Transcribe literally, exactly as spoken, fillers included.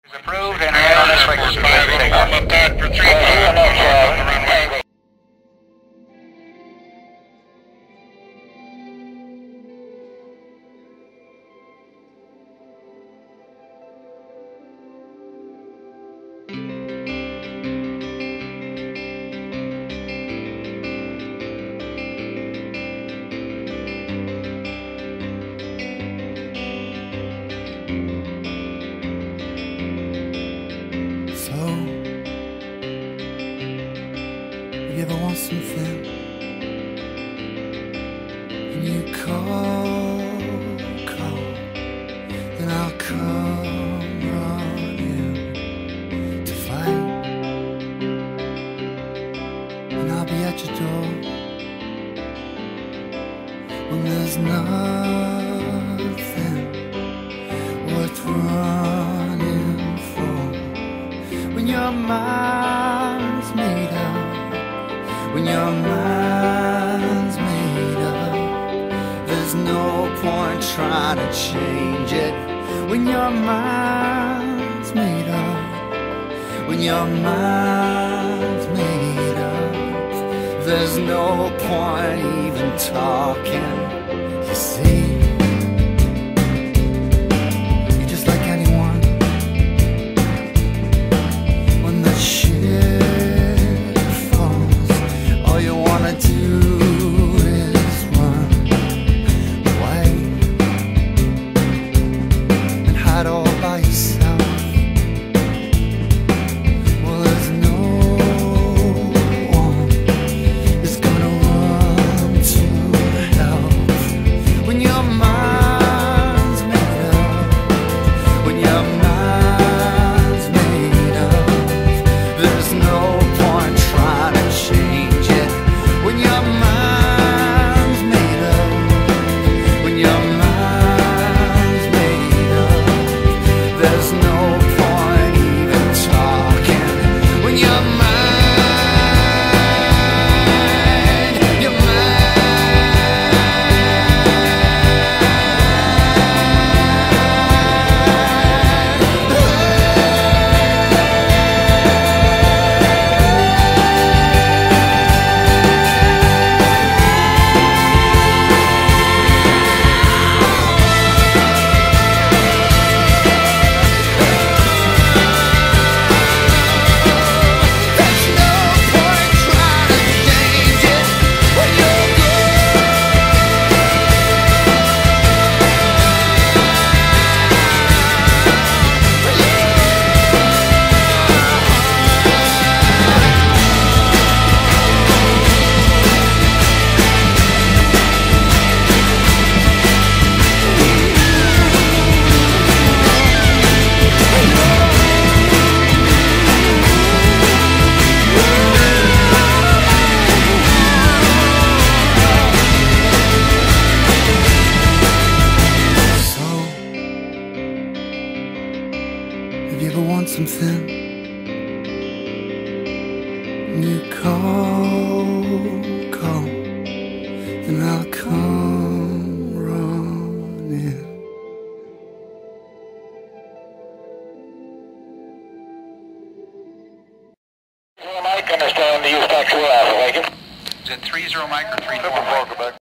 Approved and right on this way. Warm up that for three o'clock. So, if you ever want something and you call, call, then I'll come running to fight, and I'll be at your door when there's nothing worth running for. When your mind's made up, when your mind's made up, there's no point trying to change it. When your mind's made up, when your mind's made up, there's no point even talking. You see, if you ever want something and you call, call, then I'll come running. Mike, understand the use back to Alpha, Lincoln. Is it three zero Mike or three four Mike?